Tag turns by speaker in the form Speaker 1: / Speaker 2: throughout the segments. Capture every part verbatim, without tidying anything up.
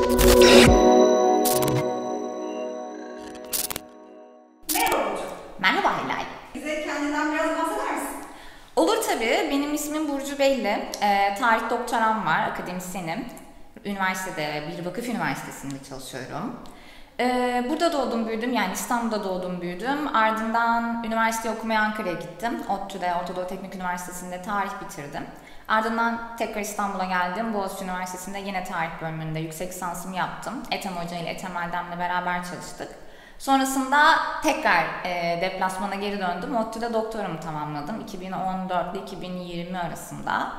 Speaker 1: Merhaba Burcu.
Speaker 2: Merhaba Hilal.
Speaker 1: Bize kendinden biraz bahseder misin?
Speaker 2: Olur tabii. Benim ismim Burcu belli. Ee, tarih doktoram var, akademisyenim. Üniversitede, bir vakıf üniversitesinde çalışıyorum. Ee, burada doğdum büyüdüm, yani İstanbul'da doğdum büyüdüm. Ardından üniversite okumaya Ankara'ya gittim. ODTÜ'de, Orta Doğu Teknik Üniversitesi'nde tarih bitirdim. Ardından tekrar İstanbul'a geldim. Boğaziçi Üniversitesi'nde yine tarih bölümünde yüksek lisansımı yaptım. Ethem Hoca ile Ethem Erdem'le beraber çalıştık. Sonrasında tekrar e, deplasmana geri döndüm. ODTÜ'de doktoramı tamamladım iki bin on dört ile iki bin yirmi arasında.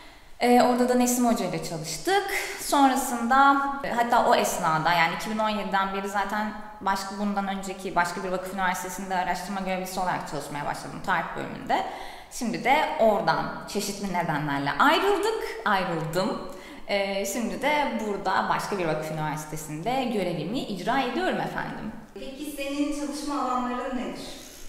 Speaker 2: E, orada da Nesim Hoca ile çalıştık. Sonrasında e, hatta o esnada, yani iki bin on yediden beri zaten başka bundan önceki başka bir vakıf üniversitesinde araştırma görevlisi olarak çalışmaya başladım tarih bölümünde. Şimdi de oradan çeşitli nedenlerle ayrıldık, ayrıldım. E, şimdi de burada başka bir vakıf üniversitesinde görevimi icra ediyorum efendim.
Speaker 1: Peki senin çalışma alanların nedir?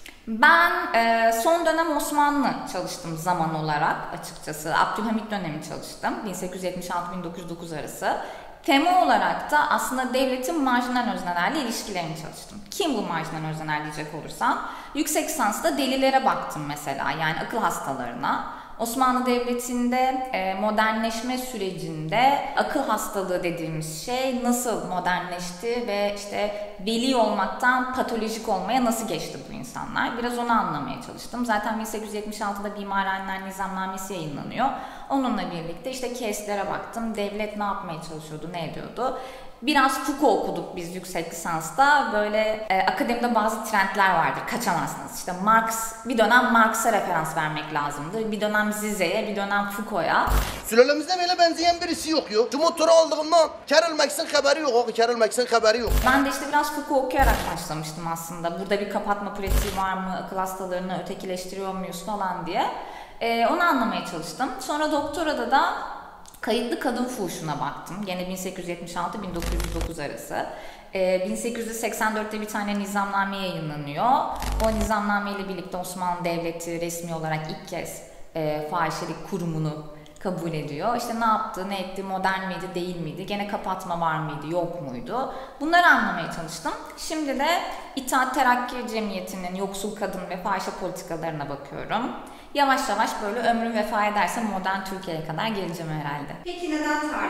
Speaker 2: Ben e, son dönem Osmanlı çalıştım zaman olarak açıkçası. Abdülhamit dönemi çalıştım. bin sekiz yüz yetmiş altı bin dokuz yüz dokuz arası. Tema olarak da aslında devletin marjinal öznelerle ilişkilerini çalıştım. Kim bu marjinal özneler diyecek olursam, yüksek lisansta delilere baktım mesela, yani akıl hastalarına. Osmanlı Devleti'nde e, modernleşme sürecinde akıl hastalığı dediğimiz şey nasıl modernleşti ve işte veli olmaktan patolojik olmaya nasıl geçti bu insanlar? Biraz onu anlamaya çalıştım. Zaten bin sekiz yüz yetmiş altıda Bimarhaneler Nizamnamesi yayınlanıyor. Onunla birlikte işte case'lere baktım. Devlet ne yapmaya çalışıyordu, ne ediyordu? Biraz Foucault okuduk biz yüksek lisansta. Böyle e, akademide bazı trendler vardır, kaçamazsınız. İşte Marx, bir dönem Marx'a referans vermek lazımdır. Bir dönem Zize'ye, bir dönem Foucault'a.
Speaker 3: Sülalemizde böyle benzeyen birisi yok ya. Şu motoru aldığımdan kerilmeksin haberi yok. O kerilmeksin haberi yok.
Speaker 2: Ben de işte biraz Foucault okuyarak başlamıştım aslında. Burada bir kapatma pratiği var mı, akıl hastalarını ötekileştiriyor muyuz falan diye. E, onu anlamaya çalıştım. Sonra doktorada da kayıtlı kadın fuhuşuna baktım. Gene bin sekiz yüz yetmiş altı bin dokuz yüz dokuz arası. Ee, bin sekiz yüz seksen dörtte bir tane nizamname yayınlanıyor. O nizamname ile birlikte Osmanlı Devleti resmi olarak ilk kez e, fahişelik kurumunu kabul ediyor. İşte ne yaptı, ne etti, modern miydi, değil miydi, gene kapatma var mıydı, yok muydu? Bunları anlamaya çalıştım. Şimdi de İttihat Terakki Cemiyeti'nin yoksul kadın ve fahişe politikalarına bakıyorum. Yavaş yavaş böyle ömrüm vefa ederse modern Türkiye'ye kadar geleceğim herhalde.
Speaker 1: Peki neden tarih?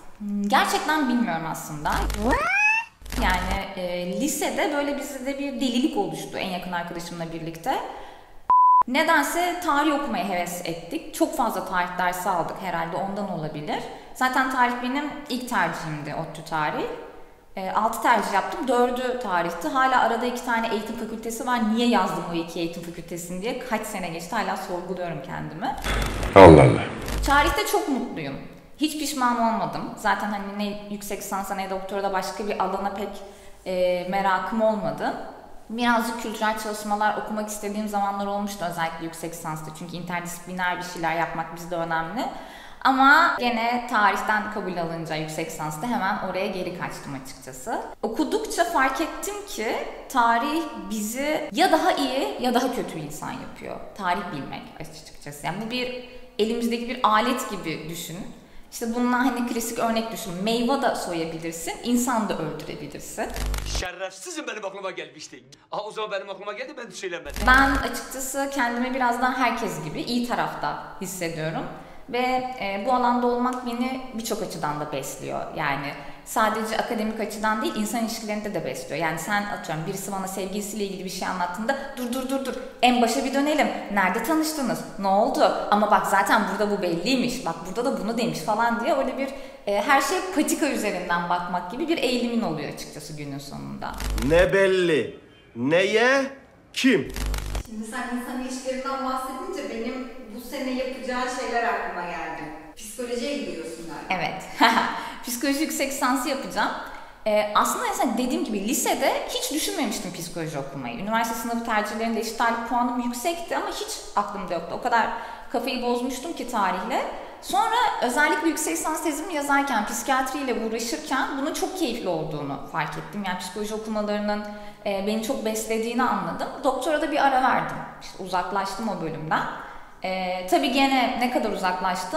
Speaker 2: Gerçekten bilmiyorum aslında. Yani e, lisede böyle bizde bir delilik oluştu en yakın arkadaşımla birlikte. Nedense tarih okumaya heves ettik. Çok fazla tarih dersi aldık, herhalde ondan olabilir. Zaten tarih benim ilk tercihimdi, ODTÜ tarih. E, altı tercih yaptım, dördü tarihti. Hala arada iki tane eğitim fakültesi var. Niye yazdım o iki eğitim fakültesini diye kaç sene geçti, hala sorguluyorum kendimi.
Speaker 4: Allah Allah.
Speaker 2: Tarihte çok mutluyum. Hiç pişman olmadım. Zaten hani ne yüksek lisansa ne doktorada başka bir alana pek e, merakım olmadı. Birazcık kültürel çalışmalar okumak istediğim zamanlar olmuştu, özellikle yüksek lisansta. Çünkü interdisipliner bir şeyler yapmak bizde önemli. Ama gene tarihten kabul alınca yüksek lisansta hemen oraya geri kaçtım açıkçası. Okudukça fark ettim ki tarih bizi ya daha iyi ya daha kötü insan yapıyor. Tarih bilmek açıkçası. Yani bu bir elimizdeki bir alet gibi düşün. İşte bundan hani klasik örnek düşün. Meyve da soyabilirsin, insan da öldürebilirsin.
Speaker 5: Şerefsizim, benim aklıma gelmişti. Aha, o zaman benim aklıma geldi, ben söylemedim.
Speaker 2: Ben açıkçası kendimi biraz daha herkes gibi iyi tarafta hissediyorum. Ve e, bu alanda olmak beni birçok açıdan da besliyor. Yani sadece akademik açıdan değil, insan ilişkilerinde de besliyor. Yani sen, atıyorum, birisi bana sevgilisiyle ilgili bir şey anlattığında dur dur dur dur en başa bir dönelim. Nerede tanıştınız? Ne oldu? Ama bak zaten burada bu belliymiş. Bak burada da bunu demiş falan diye öyle bir e, her şey patika üzerinden bakmak gibi bir eğilimin oluyor açıkçası günün sonunda.
Speaker 3: Ne belli? Neye? Kim?
Speaker 1: Şimdi sen insan ilişkilerinden bahsedince benim bu sene yapacağın şeyler aklıma geldi. Psikolojiye gidiyorsun galiba.
Speaker 2: Evet. Psikoloji yüksek lisansı yapacağım. Ee, aslında mesela dediğim gibi lisede hiç düşünmemiştim psikoloji okumayı. Üniversite sınavı tercihlerinde eşit ağırlık puanım yüksekti ama hiç aklımda yoktu. O kadar kafayı bozmuştum ki tarihle. Sonra özellikle yüksek lisans tezimi yazarken, psikiyatriyle uğraşırken bunun çok keyifli olduğunu fark ettim. Yani psikoloji okumalarının e, beni çok beslediğini anladım. Doktora da bir ara verdim. İşte uzaklaştım o bölümden. E, tabii gene ne kadar uzaklaştım?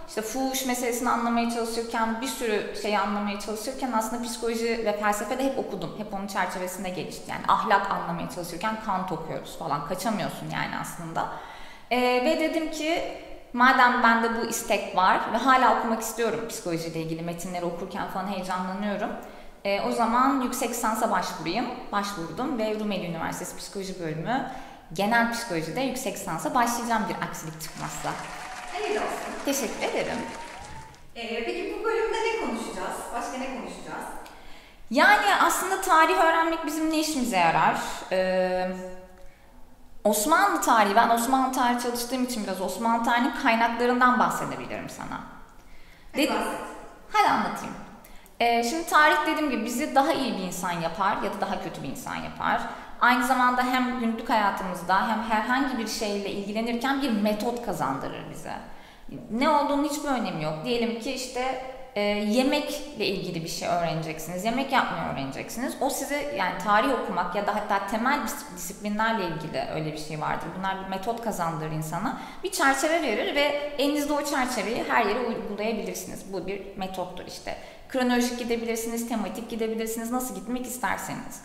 Speaker 2: işte fuhuş meselesini anlamaya çalışırken, bir sürü şeyi anlamaya çalışırken aslında psikoloji ve felsefede hep okudum. Hep onun çerçevesinde gelişti. Yani ahlak anlamaya çalışırken Kant okuyoruz falan. Kaçamıyorsun yani aslında. Ee, ve dedim ki madem bende bu istek var ve hala okumak istiyorum psikolojiyle ilgili metinleri okurken falan heyecanlanıyorum. Ee, o zaman yüksek lisansa başvurayım. Başvurdum ve Rumeli Üniversitesi Psikoloji Bölümü genel psikolojide yüksek lisansa başlayacağım bir aksilik çıkmazsa.
Speaker 1: Hayırlı olsun.
Speaker 2: Teşekkür ederim.
Speaker 1: Ee, peki bu bölümde ne konuşacağız? Başka ne konuşacağız?
Speaker 2: Yani aslında tarih öğrenmek bizim ne işimize yarar? Ee, Osmanlı tarihi, ben Osmanlı tarihi çalıştığım için biraz Osmanlı tarihinin kaynaklarından bahsedebilirim sana.
Speaker 1: Hadi
Speaker 2: Dedi-
Speaker 1: bahset.
Speaker 2: Hadi anlatayım. Ee, şimdi tarih dediğim gibi bizi daha iyi bir insan yapar ya da daha kötü bir insan yapar. Aynı zamanda hem günlük hayatımızda hem herhangi bir şeyle ilgilenirken bir metot kazandırır bize. Ne olduğunun hiçbir önemi yok. Diyelim ki işte e, yemekle ilgili bir şey öğreneceksiniz, yemek yapmayı öğreneceksiniz. O size yani tarih okumak ya da hatta temel disiplinlerle ilgili öyle bir şey vardır. Bunlar bir metot kazandırır insana. Bir çerçeve verir ve elinizde o çerçeveyi her yere uygulayabilirsiniz. Bu bir metottur işte. Kronolojik gidebilirsiniz, tematik gidebilirsiniz, nasıl gitmek isterseniz.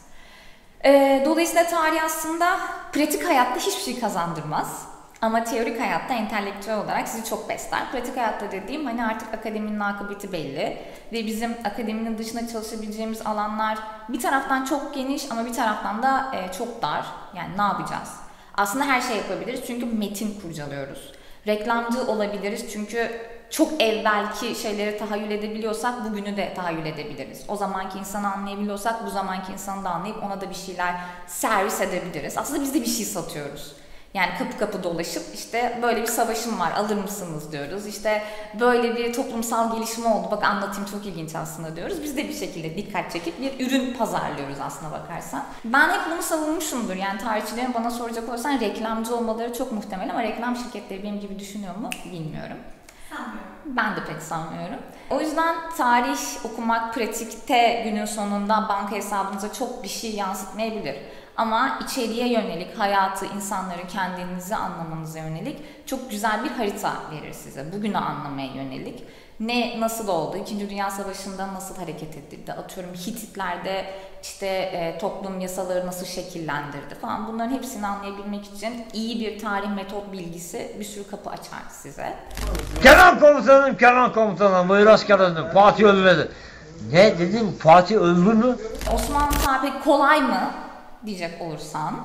Speaker 2: Ee, dolayısıyla tarih aslında pratik hayatta hiçbir şey kazandırmaz. Ama teorik hayatta entelektüel olarak sizi çok besler. Pratik hayatta dediğim hani artık akademinin akıbeti belli. Ve bizim akademinin dışında çalışabileceğimiz alanlar bir taraftan çok geniş ama bir taraftan da e, çok dar. Yani ne yapacağız? Aslında her şey yapabiliriz çünkü metin kurcalıyoruz. Reklamcı olabiliriz çünkü çok evvelki şeyleri tahayyül edebiliyorsak bugünü de tahayyül edebiliriz. O zamanki insanı anlayabiliyorsak bu zamanki insanı da anlayıp ona da bir şeyler servis edebiliriz. Aslında biz de bir şey satıyoruz. Yani kapı kapı dolaşıp işte böyle bir savaşım var alır mısınız diyoruz. İşte böyle bir toplumsal gelişme oldu bak anlatayım çok ilginç aslında diyoruz. Biz de bir şekilde dikkat çekip bir ürün pazarlıyoruz aslına bakarsan. Ben hep bunu savunmuşumdur. Yani tarihçilerin bana soracak olursan reklamcı olmaları çok muhtemel ama reklam şirketleri benim gibi düşünüyor mu bilmiyorum.
Speaker 1: Sanmıyorum.
Speaker 2: Ben de pek sanmıyorum. O yüzden tarih okumak pratikte günün sonunda banka hesabınıza çok bir şey yansıtmayabilir. Ama içeriye yönelik, hayatı, insanları, kendinizi anlamanıza yönelik çok güzel bir harita verir size. Bugünü anlamaya yönelik. Ne nasıl oldu? İkinci Dünya Savaşı'nda nasıl hareket edildi? Atıyorum Hititlerde işte e, toplum yasaları nasıl şekillendirdi falan. Bunların hepsini anlayabilmek için iyi bir tarih metot bilgisi bir sürü kapı açar size.
Speaker 4: Kenan komutanım, Kenan komutanım, buyur askerlerim, Fatih ölmedi. Ne dedim, Fatih öldü mü?
Speaker 2: Osmanlı tarihi kolay mı diyecek olursan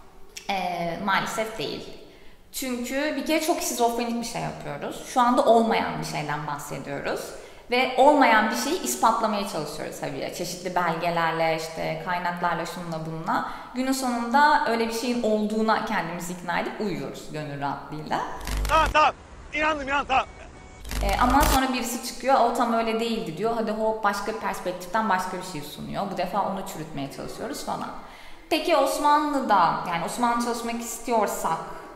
Speaker 2: e, maalesef değil. Çünkü bir kere çok şizofrenik bir şey yapıyoruz. Şu anda olmayan bir şeyden bahsediyoruz. Ve olmayan bir şeyi ispatlamaya çalışıyoruz tabii. Çeşitli belgelerle, işte kaynaklarla, şununla bununla. Günün sonunda öyle bir şeyin olduğuna kendimizi ikna edip uyuyoruz gönül rahatlığıyla.
Speaker 6: Tamam tamam. İnandım inandım tamam.
Speaker 2: Ee, ama sonra birisi çıkıyor, o tam öyle değildi diyor. Hadi hop başka bir perspektiften başka bir şey sunuyor. Bu defa onu çürütmeye çalışıyoruz falan. Peki Osmanlı'da, yani Osmanlı çalışmak istiyorsak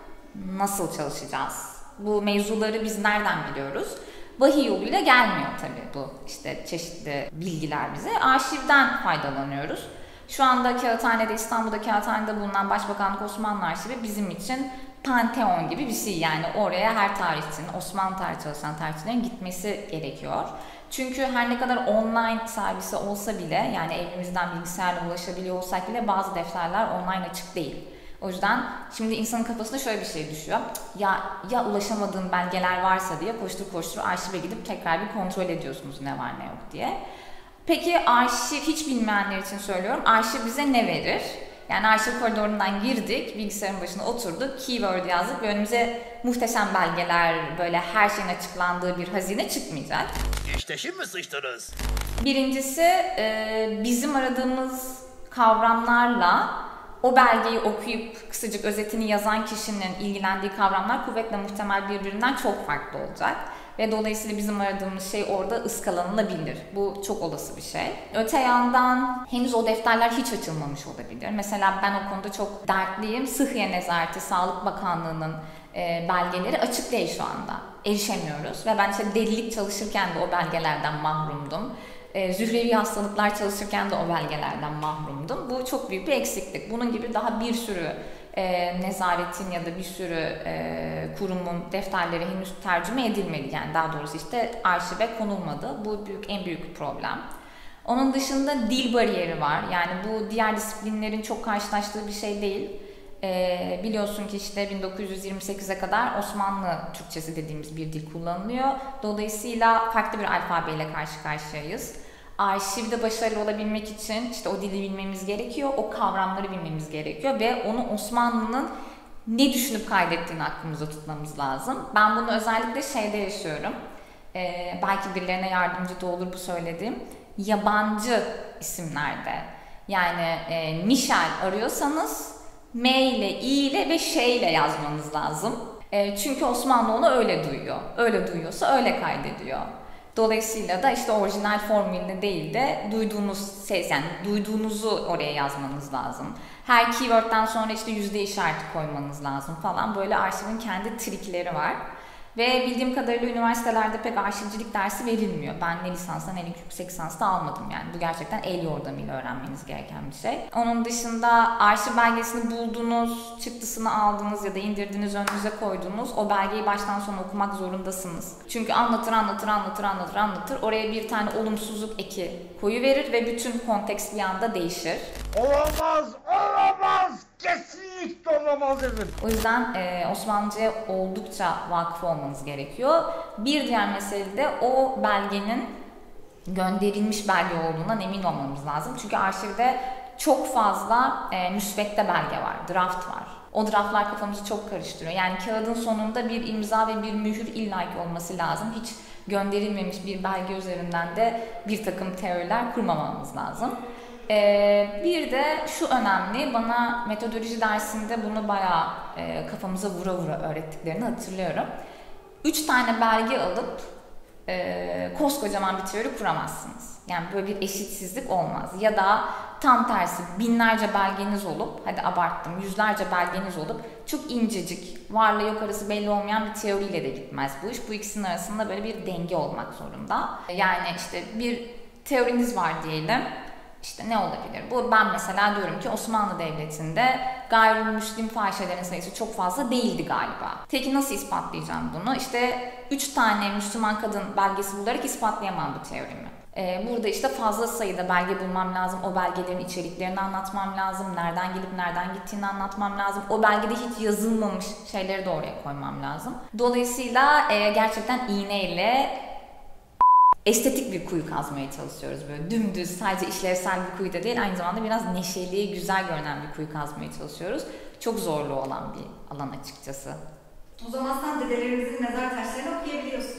Speaker 2: nasıl çalışacağız? Bu mevzuları biz nereden biliyoruz? Vahiy yoluyla gelmiyor tabii bu işte çeşitli bilgiler bize. Arşivden faydalanıyoruz. Şu anda Kağıthane'de, İstanbul'da Kağıthane'de bulunan Başbakanlık Osmanlı Arşivi bizim için Panteon gibi bir şey. Yani oraya her tarihçinin, Osmanlı tarihi çalışan tarihçilerin gitmesi gerekiyor. Çünkü her ne kadar online servisi olsa bile, yani evimizden bilgisayarla ulaşabiliyor olsak bile bazı defterler online açık değil. O yüzden şimdi insanın kafasında şöyle bir şey düşüyor. Ya ya ulaşamadığım belgeler varsa diye koştur koştur arşive gidip tekrar bir kontrol ediyorsunuz ne var ne yok diye. Peki arşiv, hiç bilmeyenler için söylüyorum, arşiv bize ne verir? Yani arşiv koridorundan girdik, bilgisayarın başına oturduk, keyword yazdık ve önümüze muhteşem belgeler, böyle her şeyin açıklandığı bir hazine çıkmayacak.
Speaker 6: İşte şimdi sıçtınız.
Speaker 2: Birincisi bizim aradığımız kavramlarla o belgeyi okuyup kısacık özetini yazan kişinin ilgilendiği kavramlar kuvvetle muhtemel birbirinden çok farklı olacak. Ve dolayısıyla bizim aradığımız şey orada ıskalanılabilir. Bu çok olası bir şey. Öte yandan henüz o defterler hiç açılmamış olabilir. Mesela ben o konuda çok dertliyim. Sıhhiye Nezareti, Sağlık Bakanlığı'nın e, belgeleri açık değil şu anda. Erişemiyoruz. Ve ben işte delilik çalışırken de o belgelerden mahrumdum. E, zührevi hastalıklar çalışırken de o belgelerden mahrumdum. Bu çok büyük bir eksiklik. Bunun gibi daha bir sürü e, nezaretin ya da bir sürü e, kurumun defterleri henüz tercüme edilmedi. Yani daha doğrusu işte arşive konulmadı. Bu büyük en büyük bir problem. Onun dışında dil bariyeri var. Yani bu diğer disiplinlerin çok karşılaştığı bir şey değil. Ee, biliyorsun ki işte bin dokuz yüz yirmi sekize kadar Osmanlı Türkçesi dediğimiz bir dil kullanılıyor. Dolayısıyla farklı bir alfabeyle karşı karşıyayız. Arşivde başarılı olabilmek için işte o dili bilmemiz gerekiyor, o kavramları bilmemiz gerekiyor ve onu Osmanlı'nın ne düşünüp kaydettiğini aklımızda tutmamız lazım. Ben bunu özellikle şeyde yaşıyorum. Ee, belki birilerine yardımcı da olur bu söylediğim. Yabancı isimlerde. Yani e, Michel arıyorsanız M ile, I ile ve Ş ile yazmanız lazım. E, çünkü Osmanlı onu öyle duyuyor. Öyle duyuyorsa öyle kaydediyor. Dolayısıyla da işte orijinal formülde değil de duyduğunuz ses, yani duyduğunuzu oraya yazmanız lazım. Her keyword'den sonra işte yüzde işareti koymanız lazım falan. Böyle arşivin kendi trikleri var. Ve bildiğim kadarıyla üniversitelerde pek arşivcilik dersi verilmiyor. Ben ne lisansta ne yüksek lisansta almadım yani. Bu gerçekten el yordamıyla öğrenmeniz gereken bir şey. Onun dışında arşiv belgesini buldunuz, çıktısını aldınız ya da indirdiniz, önünüze koydunuz. O belgeyi baştan sona okumak zorundasınız. Çünkü anlatır, anlatır, anlatır, anlatır, anlatır. Oraya bir tane olumsuzluk eki koyuverir ve bütün kontekst bir anda değişir.
Speaker 4: Olamaz, olamaz, kesinlikle olamaz dedim.
Speaker 2: O yüzden e, Osmanlıca'ya oldukça vakıf olmanız gerekiyor. Bir diğer mesele de o belgenin gönderilmiş belge olduğundan emin olmamız lazım. Çünkü arşivde çok fazla e, müsvedde belge var, draft var. O draftlar kafamızı çok karıştırıyor. Yani kağıdın sonunda bir imza ve bir mühür illaki olması lazım. Hiç gönderilmemiş bir belge üzerinden de bir takım teoriler kurmamamız lazım. Ee, bir de şu önemli, bana metodoloji dersinde bunu bayağı e, kafamıza vura vura öğrettiklerini hatırlıyorum. Üç tane belge alıp e, koskocaman bir teori kuramazsınız. Yani böyle bir eşitsizlik olmaz. Ya da tam tersi binlerce belgeniz olup, hadi abarttım, yüzlerce belgeniz olup çok incecik, varla yok arası belli olmayan bir teoriyle de gitmez bu iş. Bu ikisinin arasında böyle bir denge olmak zorunda. Yani işte bir teoriniz var diyelim. İşte ne olabilir? Bu ben mesela diyorum ki Osmanlı Devleti'nde gayrimüslim fahişelerin sayısı çok fazla değildi galiba. Peki nasıl ispatlayacağım bunu? İşte üç tane Müslüman kadın belgesi bularak ispatlayamam bu teorimi. Ee, burada işte fazla sayıda belge bulmam lazım. O belgelerin içeriklerini anlatmam lazım. Nereden gelip nereden gittiğini anlatmam lazım. O belgede hiç yazılmamış şeyleri de oraya koymam lazım. Dolayısıyla e, gerçekten iğneyle estetik bir kuyu kazmaya çalışıyoruz, böyle dümdüz, sadece işlevsel bir kuyu da değil, aynı zamanda biraz neşeli, güzel görünen bir kuyu kazmaya çalışıyoruz. Çok zorlu olan bir alan açıkçası.
Speaker 1: O zaman sen dedelerimizin mezar taşlarını okuyabiliyorsun.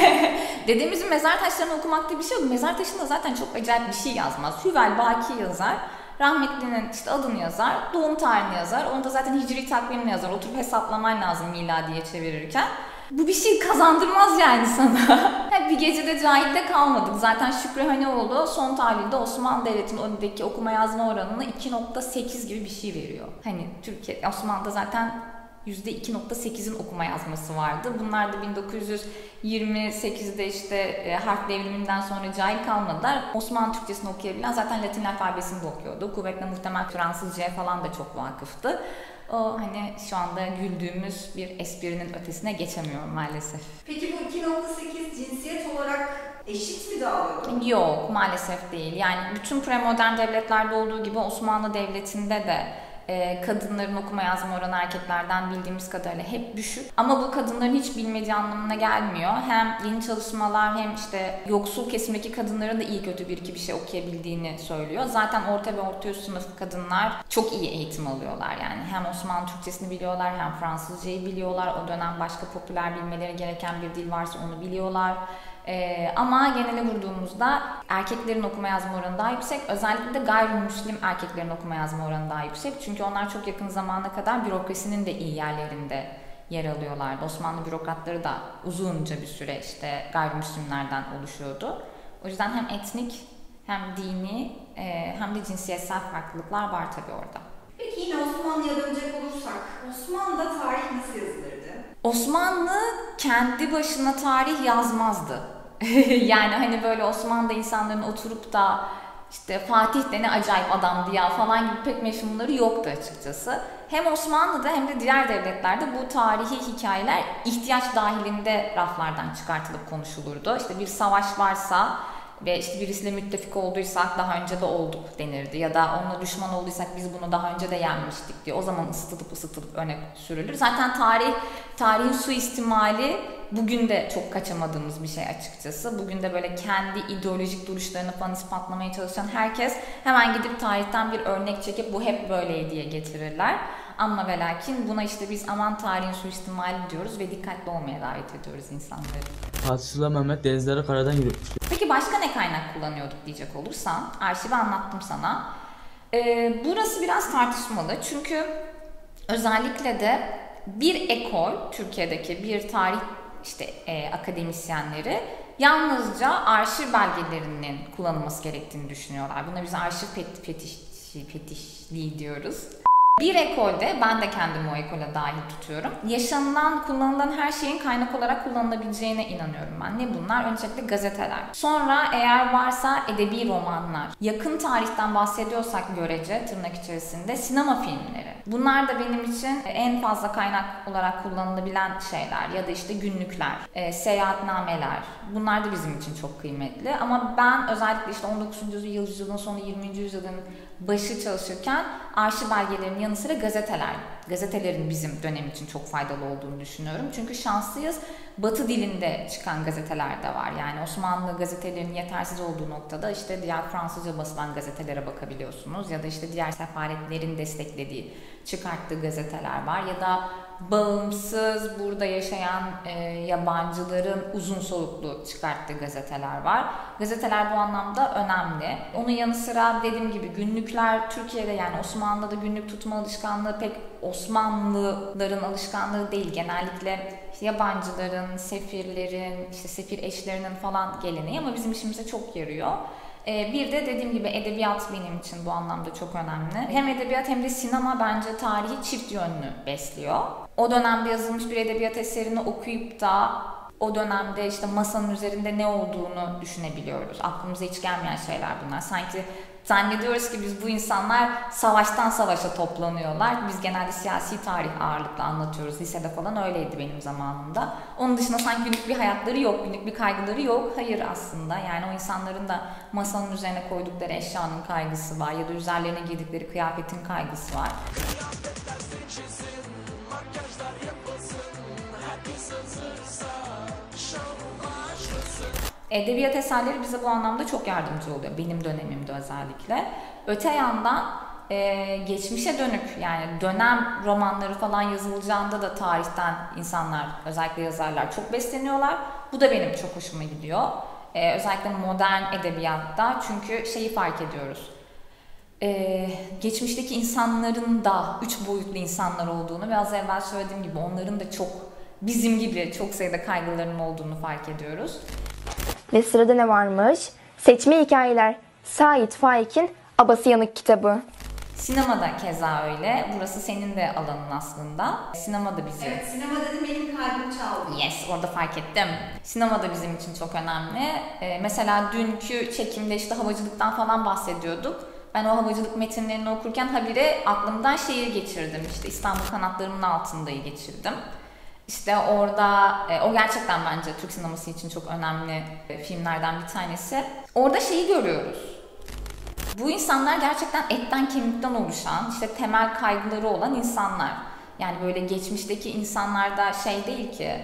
Speaker 2: Dedemizin mezar taşlarını okumak diye bir şey yok. Mezar taşında zaten çok acayip bir şey yazmaz. Hüvel Baki yazar. Rahmetlinin işte adını yazar, doğum tarihini yazar. Onu da zaten hicri takvimini yazar. Oturup hesaplaman lazım miladiye çevirirken. Bu bir şey kazandırmaz yani sana. Bir gecede cahilde kalmadık. Zaten Şükrü Haneoğlu son tahlilde Osmanlı Devleti'nin önündeki okuma yazma oranını iki nokta sekiz gibi bir şey veriyor. Hani Türkiye, Osmanlı'da zaten yüzde iki nokta sekizin okuma yazması vardı. Bunlar da bin dokuz yüz yirmi sekizde işte e, harf devriminden sonra cahil kalmadılar. Osmanlı Türkçesini okuyabilen zaten Latin alfabesini de okuyordu. Kuvvetle muhtemel Fransızcaya falan da çok vakıftı. O hani şu anda güldüğümüz bir esprinin ötesine geçemiyor maalesef.
Speaker 1: Peki bu iki nokta sekiz cinsiyet olarak eşit mi dağılıyor?
Speaker 2: Yok, maalesef değil. Yani bütün premodern devletlerde olduğu gibi Osmanlı Devleti'nde de e, kadınların okuma yazma oranı erkeklerden bildiğimiz kadarıyla hep düşük. Ama bu kadınların hiç bilmediği anlamına gelmiyor. Hem yeni çalışmalar hem işte yoksul kesimdeki kadınların da iyi kötü bir iki bir şey okuyabildiğini söylüyor. Zaten orta ve orta üst sınıf kadınlar çok iyi eğitim alıyorlar yani. Hem Osmanlı Türkçesini biliyorlar hem Fransızcayı biliyorlar. O dönem başka popüler bilmeleri gereken bir dil varsa onu biliyorlar. Ee, ama genele vurduğumuzda erkeklerin okuma yazma oranı daha yüksek. Özellikle de gayrimüslim erkeklerin okuma yazma oranı daha yüksek. Çünkü onlar çok yakın zamana kadar bürokrasinin de iyi yerlerinde yer alıyorlardı. Osmanlı bürokratları da uzunca bir süre işte gayrimüslimlerden oluşuyordu. O yüzden hem etnik hem dini e, hem de cinsiyetsel farklılıklar var tabii orada.
Speaker 1: Peki yine Osmanlı'ya dönecek olursak, Osmanlı'da tarih nasıl yazılırdı?
Speaker 2: Osmanlı kendi başına tarih yazmazdı. Yani hani böyle Osmanlı'da insanların oturup da işte Fatih de ne acayip adamdı ya falan gibi pek meşhurları yoktu açıkçası. Hem Osmanlı'da hem de diğer devletlerde bu tarihi hikayeler ihtiyaç dahilinde raflardan çıkartılıp konuşulurdu. İşte bir savaş varsa ve işte birisiyle müttefik olduysak daha önce de olduk denirdi. Ya da onunla düşman olduysak biz bunu daha önce de yenmiştik diye o zaman ısıtılıp ısıtılıp öne sürülür. Zaten tarih, tarihin suistimali bugün de çok kaçamadığımız bir şey açıkçası. Bugün de böyle kendi ideolojik duruşlarını falan ispatlamaya çalışan herkes hemen gidip tarihten bir örnek çekip bu hep böyleydi diye getirirler. Ama ve lakin buna işte biz aman tarihin suistimali diyoruz ve dikkatli olmaya davet ediyoruz insanları.
Speaker 7: Fatih Sultan Mehmet denizleri karadan yürütmüştü.
Speaker 2: Peki başka ne kaynak kullanıyorduk diyecek olursan, arşivi anlattım sana. Ee, burası biraz tartışmalı çünkü özellikle de bir ekol, Türkiye'deki bir tarih işte e, akademisyenleri yalnızca arşiv belgelerinin kullanılması gerektiğini düşünüyorlar. Buna biz arşiv fet fetiş, fetişliği diyoruz. Bir ekolde, ben de kendimi o ekole dahil tutuyorum, yaşanılan, kullanılan her şeyin kaynak olarak kullanılabileceğine inanıyorum ben. Ne bunlar? Öncelikle gazeteler. Sonra eğer varsa edebi romanlar. Yakın tarihten bahsediyorsak görece, tırnak içerisinde sinema filmleri. Bunlar da benim için en fazla kaynak olarak kullanılabilen şeyler. Ya da işte günlükler, e, seyahatnameler. Bunlar da bizim için çok kıymetli. Ama ben özellikle işte on dokuzuncu yüzyılın sonu yirminci yüzyılın başı çalışırken arşiv belgelerinin yanı sıra gazeteler, gazetelerin bizim dönem için çok faydalı olduğunu düşünüyorum. Çünkü şanslıyız, Batı dilinde çıkan gazeteler de var. Yani Osmanlı gazetelerinin yetersiz olduğu noktada işte diğer Fransızca basılan gazetelere bakabiliyorsunuz. Ya da işte diğer sefaretlerin desteklediği, çıkarttığı gazeteler var. Ya da bağımsız burada yaşayan e, yabancıların uzun soluklu çıkarttığı gazeteler var. Gazeteler bu anlamda önemli. Onun yanı sıra dediğim gibi günlükler Türkiye'de, yani Osmanlı'da günlük tutma alışkanlığı pek Osmanlıların alışkanlığı değil. Genellikle yabancıların, sefirlerin, işte sefir eşlerinin falan geleneği ama bizim işimize çok yarıyor. Bir de dediğim gibi edebiyat benim için bu anlamda çok önemli. Hem edebiyat hem de sinema bence tarihi çift yönlü besliyor. O dönemde yazılmış bir edebiyat eserini okuyup da o dönemde işte masanın üzerinde ne olduğunu düşünebiliyoruz. Aklımıza hiç gelmeyen şeyler bunlar. Sanki zannediyoruz ki biz bu insanlar savaştan savaşa toplanıyorlar. Biz genelde siyasi tarih ağırlıklı anlatıyoruz. Lisede falan öyleydi benim zamanımda. Onun dışında sanki günlük bir hayatları yok, günlük bir kaygıları yok. Hayır aslında. Yani o insanların da masanın üzerine koydukları eşyanın kaygısı var ya da üzerlerine giydikleri kıyafetin kaygısı var. Edebiyat eserleri bize bu anlamda çok yardımcı oluyor. Benim dönemimde özellikle. Öte yandan e, geçmişe dönük, yani dönem romanları falan yazılacağında da tarihten insanlar, özellikle yazarlar çok besleniyorlar. Bu da benim çok hoşuma gidiyor. E, özellikle modern edebiyatta, çünkü şeyi fark ediyoruz. Ee, geçmişteki insanların da üç boyutlu insanlar olduğunu ve az evvel söylediğim gibi onların da çok bizim gibi çok sayıda kaygılarının olduğunu fark ediyoruz.
Speaker 8: Ve sırada ne varmış? Seçme hikayeler. Sait Faik'in Abası Yanık kitabı.
Speaker 2: Sinemada keza öyle. Burası senin de alanın aslında. Sinemada bizim.
Speaker 1: Evet, sinema dedim benim kalbim çaldı.
Speaker 2: Yes, orada fark ettim. Sinema da bizim için çok önemli. Ee, mesela dünkü çekimde işte havacılıktan falan bahsediyorduk. Ben o havacılık metinlerini okurken habire aklımdan şeyi geçirdim. İşte İstanbul Kanatlarımın Altında'yı geçirdim. İşte orada, e, o gerçekten bence Türk sineması için çok önemli e, filmlerden bir tanesi. Orada şeyi görüyoruz. Bu insanlar gerçekten etten kemikten oluşan, işte temel kaygıları olan insanlar. Yani böyle geçmişteki insanlarda şey değil ki,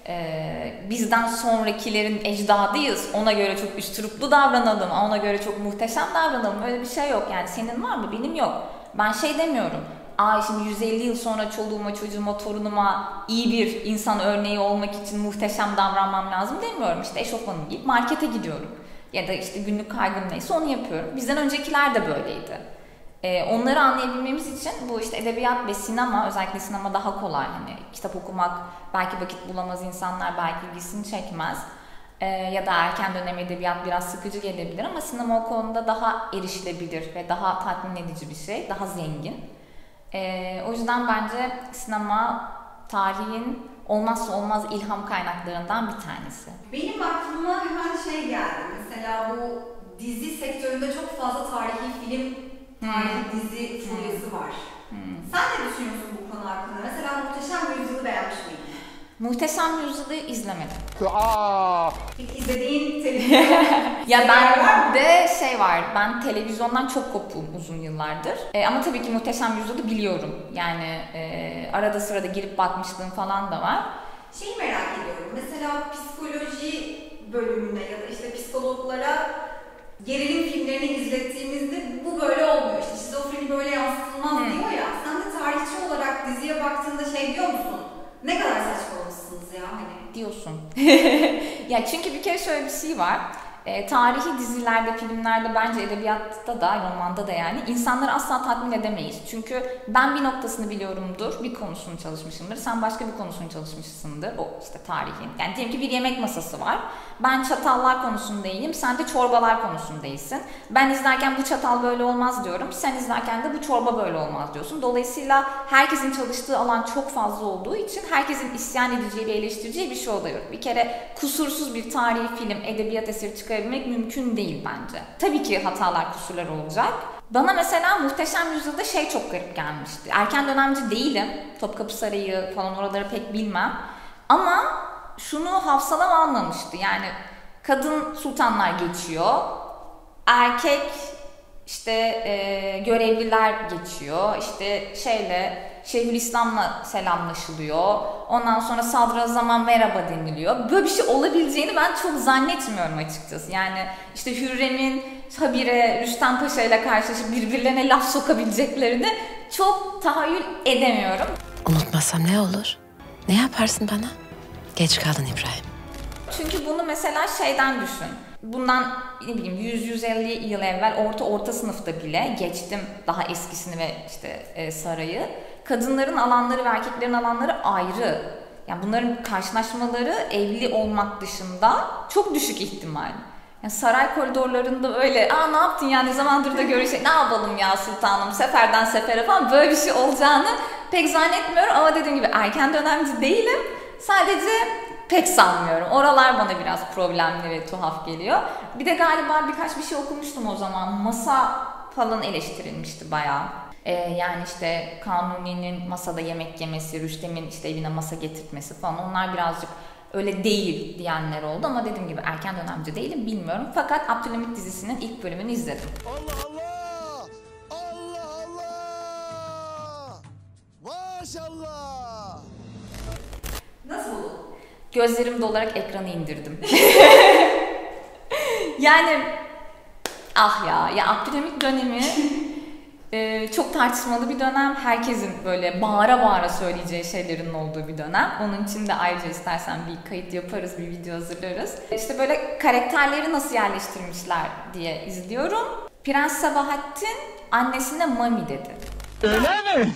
Speaker 2: e, bizden sonrakilerin ecdadıyız, ona göre çok üstüruplu davranalım, ona göre çok muhteşem davranalım. Öyle bir şey yok yani. Senin var mı? Benim yok. Ben şey demiyorum. Aa şimdi yüz elli yıl sonra çoluğuma, çocuğuma, torunuma iyi bir insan örneği olmak için muhteşem davranmam lazım demiyorum. İşte eşofmanımı giyip markete gidiyorum. Ya da işte günlük kaygım neyse onu yapıyorum. Bizden öncekiler de böyleydi. Ee, onları anlayabilmemiz için bu işte edebiyat ve sinema, özellikle sinema daha kolay. Hani kitap okumak belki vakit bulamaz insanlar, belki ilgisini çekmez. Ee, ya da erken dönem edebiyat biraz sıkıcı gelebilir ama sinema o konuda daha erişilebilir ve daha tatmin edici bir şey, daha zengin. Ee, o yüzden bence sinema tarihin olmazsa olmaz ilham kaynaklarından bir tanesi.
Speaker 1: Benim aklıma hemen şey geldi. Mesela bu dizi sektöründe çok fazla tarihi film, tarihi hmm. dizi furyası var. Hmm. Sen ne düşünüyorsun bu konu hakkında? Mesela Muhteşem Yüzyıl'ı beğenmiş miydin?
Speaker 2: Muhteşem Yüzyıl'ı izlemedim.
Speaker 1: Peki izlediğin televizyon
Speaker 2: ya ben de şey var, ben televizyondan çok koptum uzun yıllardır. E, ama tabii ki Muhteşem Yüzyıl'ı biliyorum. Yani e, arada sırada girip bakmışlığım falan da var.
Speaker 1: Şeyi merak ediyorum. Mesela psikoloji bölümüne ya da işte psikologlara gerilim filmlerini izlettiğimizde bu böyle olmuyor. İşte şizofreni böyle yansıtılmaz hmm. diyor ya. Sen de tarihçi olarak diziye baktığında şey diyor musun? Ne kadar saçmalamışsınız ya hani.
Speaker 2: Diyorsun. Ya çünkü bir kere şöyle bir şey var. E, tarihi dizilerde, filmlerde, bence edebiyatta da, romanda da yani insanları asla tatmin edemeyiz. Çünkü ben bir noktasını biliyorumdur, bir konusunu çalışmışımdır. Sen başka bir konusunu çalışmışsındır. O işte tarihin. Yani diyelim ki bir yemek masası var. Ben çatallar konusundayım, sen de çorbalar konusundayısın. Ben izlerken bu çatal böyle olmaz diyorum. Sen izlerken de bu çorba böyle olmaz diyorsun. Dolayısıyla herkesin çalıştığı alan çok fazla olduğu için herkesin isyan edeceği ve eleştireceği bir şey oluyor. Bir kere kusursuz bir tarihi film, edebiyat eseri çıkarabilmek mümkün değil bence. Tabii ki hatalar, kusurlar olacak. Bana mesela Muhteşem Yüzyıl'da şey çok garip gelmişti. Erken dönemci değilim. Topkapı Sarayı falan oraları pek bilmem. Ama şunu hafsalam almamıştı. Yani kadın sultanlar geçiyor. Erkek işte e, görevliler geçiyor. İşte şeyle Şeyhülislam'la selamlaşılıyor. Ondan sonra sadrazama merhaba deniliyor. Böyle bir şey olabileceğini ben çok zannetmiyorum açıkçası. Yani işte Hürrem'in habire Rüstem Paşa ile karşılaşıp birbirlerine laf sokabileceklerini çok tahayyül edemiyorum.
Speaker 9: Unutmasam ne olur? Ne yaparsın bana? Geç kaldın İbrahim.
Speaker 2: Çünkü bunu mesela şeyden düşün. Bundan ne bileyim yüz yüz elli yıl evvel orta orta sınıfta bile geçtim daha eskisini ve işte e, sarayı. Kadınların alanları ve erkeklerin alanları ayrı. Yani bunların karşılaşmaları evli olmak dışında çok düşük ihtimal. Yani saray koridorlarında öyle aa ne yaptın ya ne zamandır da görüşe ne yapalım ya sultanım seferden sefere falan böyle bir şey olacağını pek zannetmiyorum. Ama dediğim gibi erken dönemci değilim. Sadece pek sanmıyorum. Oralar bana biraz problemli ve tuhaf geliyor. Bir de galiba birkaç bir şey okumuştum o zaman. Masa falan eleştirilmişti bayağı. Ee, yani işte Kanuni'nin masada yemek yemesi, Rüstem'in işte evine masa getirtmesi falan onlar birazcık öyle değil diyenler oldu ama dediğim gibi erken dönemci değilim bilmiyorum. Fakat Abdülhamit dizisinin ilk bölümünü izledim.
Speaker 3: Allah Allah! Allah Allah! Maşallah!
Speaker 1: Nasıl oldu?
Speaker 2: Gözlerim dolarak ekranı indirdim. Yani ah ya, ya Abdülhamit dönemi e, çok tartışmalı bir dönem. Herkesin böyle bağıra bağıra söyleyeceği şeylerin olduğu bir dönem. Onun için de ayrıca istersen bir kayıt yaparız, bir video hazırlarız. İşte böyle karakterleri nasıl yerleştirmişler diye izliyorum. Prens Sabahattin annesine Mami dedi.
Speaker 6: Öyle mi?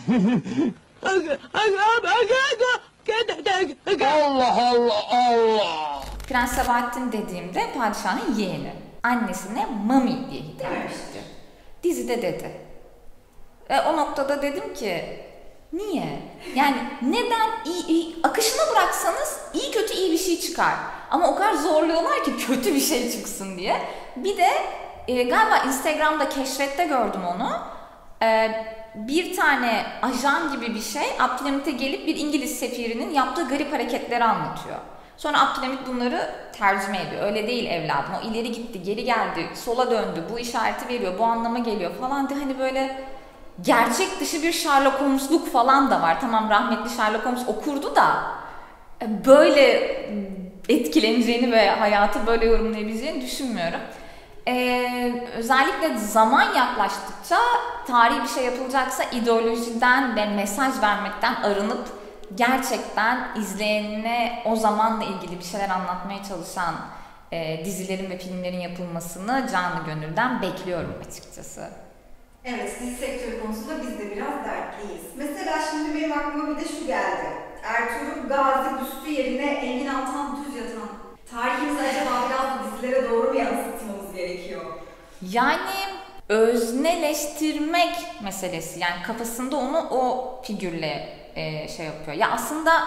Speaker 6: Allah Allah Allah.
Speaker 2: Prens Sabahattin dediğimde padişahın yeğeni. Annesine Mami diye hitap etmişti. Dizide dedi. E, o noktada dedim ki niye? Yani neden iyi, iyi akışına bıraksanız iyi kötü iyi bir şey çıkar. Ama o kadar zorluyorlar ki kötü bir şey çıksın diye. Bir de e, galiba Instagram'da keşfette gördüm onu. E, bir tane ajan gibi bir şey Abdülhamit'e gelip bir İngiliz sefirinin yaptığı garip hareketleri anlatıyor. Sonra Abdülhamit bunları tercüme ediyor. Öyle değil evladım. O ileri gitti, geri geldi, sola döndü, bu işareti veriyor, bu anlama geliyor falan diye hani böyle gerçek dışı bir Sherlock Holmes'luk falan da var. Tamam rahmetli Sherlock Holmes okurdu da böyle etkileneceğini ve hayatı böyle yorumlayabileceğini düşünmüyorum. Ee, özellikle zaman yaklaştıkça tarihi bir şey yapılacaksa ideolojiden ve mesaj vermekten arınıp gerçekten izleyenine o zamanla ilgili bir şeyler anlatmaya çalışan e, dizilerin ve filmlerin yapılmasını canı gönülden bekliyorum açıkçası.
Speaker 1: Evet, dizi sektörü konusunda biz de biraz dertliyiz. Mesela şimdi benim aklıma bir de şu geldi. Ertuğrul Gazi büstü yerine Engin Altan Düz yatan tarihimizi acaba biraz da dizilere doğru mu yansıtmamız gerekiyor?
Speaker 2: Yani özneleştirmek meselesi. Yani kafasında onu o figürle e, şey yapıyor. Ya aslında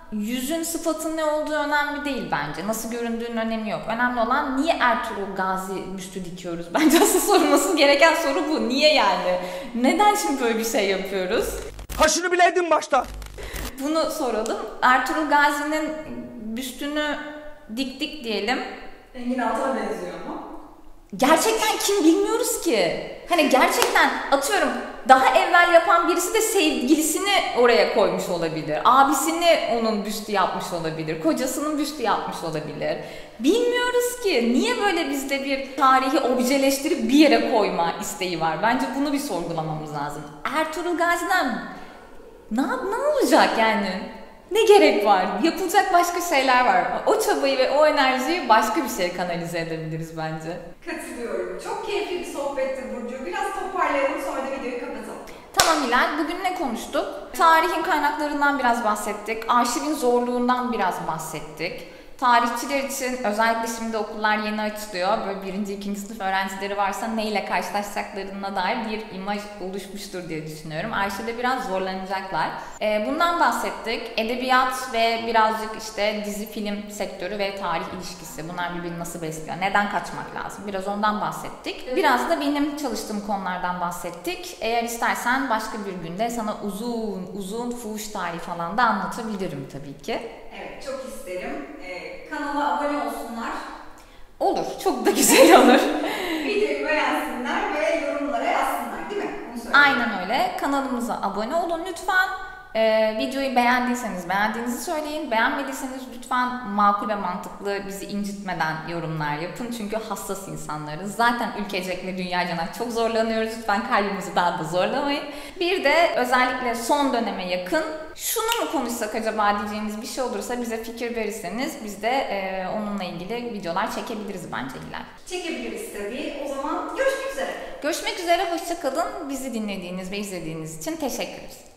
Speaker 2: yüzün sıfatın ne olduğu önemli değil bence. Nasıl göründüğünün önemi yok. Önemli olan niye Ertuğrul Gazi büstü dikiyoruz? Bence asıl sorulması gereken soru bu. Niye yani? Neden şimdi böyle bir şey yapıyoruz?
Speaker 6: Ha şunu bileydin başta.
Speaker 2: Bunu soralım. Ertuğrul Gazi'nin büstünü diktik diyelim.
Speaker 1: Engin Altan'a benziyor mu?
Speaker 2: Gerçekten kim bilmiyoruz ki. Hani gerçekten atıyorum daha evvel yapan birisi de sevgilisini oraya koymuş olabilir. Abisini onun büstü yapmış olabilir. Kocasının büstü yapmış olabilir. Bilmiyoruz ki. Niye böyle bizde bir tarihi objeleştirip bir yere koyma isteği var? Bence bunu bir sorgulamamız lazım. Ertuğrul Gazi'den ne, ne olacak yani? Ne gerek var? Yapılacak başka şeyler var. O çabayı ve o enerjiyi başka bir şeye kanalize edebiliriz bence.
Speaker 1: Katılıyorum. Çok keyifli bir sohbetti Burcu. Biraz toparlayalım sonra da videoyu kapatalım.
Speaker 2: Tamam Hilal, bugün ne konuştuk? Tarihin kaynaklarından biraz bahsettik. Arşivin zorluğundan biraz bahsettik. Tarihçiler için özellikle şimdi okullar yeni açılıyor. Böyle birinci, ikinci sınıf öğrencileri varsa neyle karşılaşacaklarına dair bir imaj oluşmuştur diye düşünüyorum. Arşivde biraz zorlanacaklar. Ee, bundan bahsettik. Edebiyat ve birazcık işte dizi, film sektörü ve tarih ilişkisi. Bunlar birbirini nasıl besliyor? Neden kaçmak lazım? Biraz ondan bahsettik. Biraz da benim çalıştığım konulardan bahsettik. Eğer istersen başka bir günde sana uzun uzun fuhuş tarihi falan da anlatabilirim tabii ki.
Speaker 1: Evet, çok isterim. Ee, kanala abone olsunlar.
Speaker 2: Olur, çok da güzel olur.
Speaker 1: Videoyu beğensinler ve yorumlara yazsınlar, değil mi? Onu söyleyeyim.
Speaker 2: Aynen öyle. Kanalımıza abone olun lütfen. Ee, videoyu beğendiyseniz beğendiğinizi söyleyin. Beğenmediyseniz lütfen makul ve mantıklı, bizi incitmeden yorumlar yapın. Çünkü hassas insanlarız. Zaten ülkecek ve dünyaca çok zorlanıyoruz. Lütfen kalbimizi daha da zorlamayın. Bir de özellikle son döneme yakın şunu mu konuşsak acaba diyeceğiniz bir şey olursa bize fikir verirseniz biz de e, onunla ilgili videolar çekebiliriz bence Hilal.
Speaker 1: Çekebiliriz tabii. O zaman görüşmek üzere.
Speaker 2: Görüşmek üzere, hoşça kalın. Bizi dinlediğiniz ve izlediğiniz için teşekkür ederiz.